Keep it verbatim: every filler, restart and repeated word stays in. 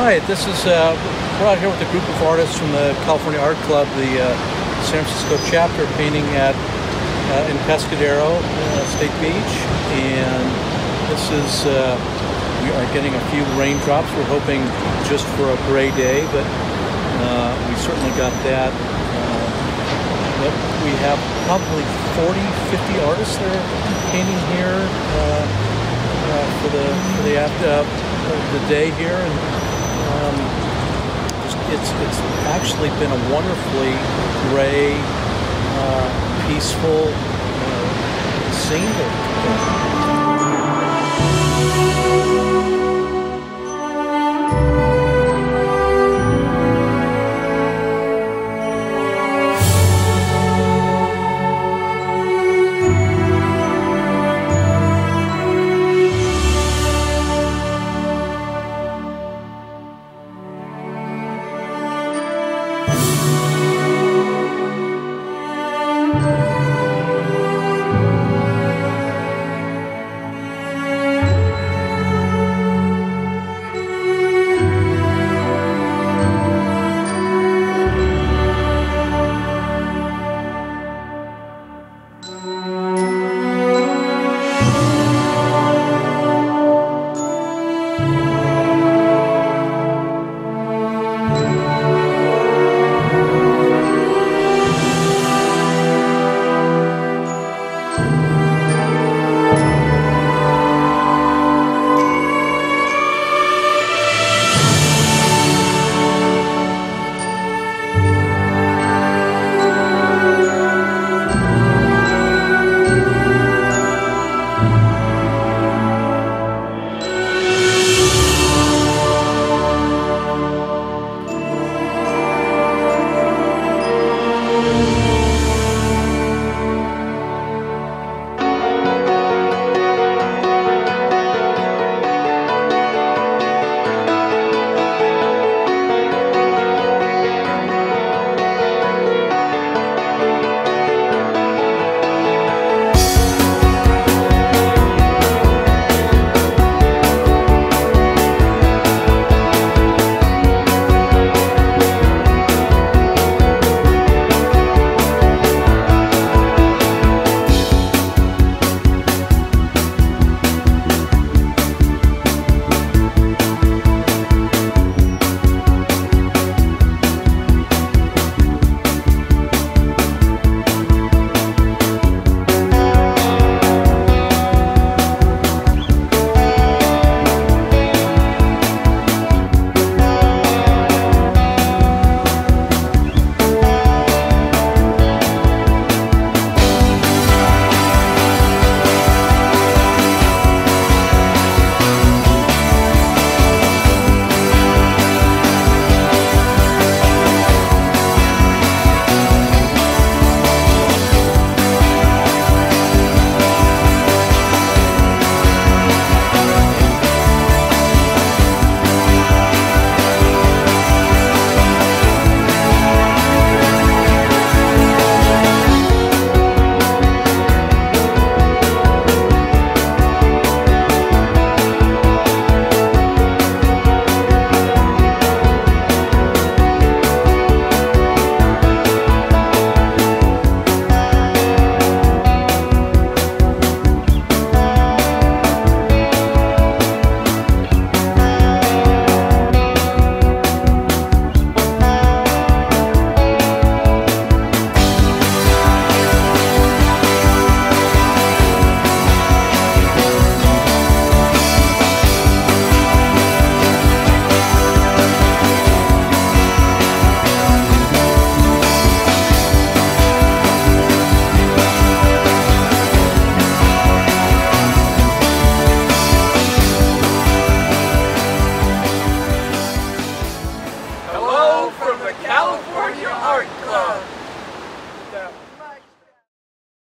right, this is, uh, we're out here with a group of artists from the California Art Club, the uh, San Francisco chapter, painting at uh, in Pescadero uh, State Beach. And this is, uh, we are getting a few raindrops. We're hoping just for a gray day, but uh, we certainly got that. Uh, but we have probably forty, fifty artists that are painting here uh, uh, for the, for the, after, uh, the day here. And, Um, it's, it's actually been a wonderfully gray, uh, peaceful uh, scene.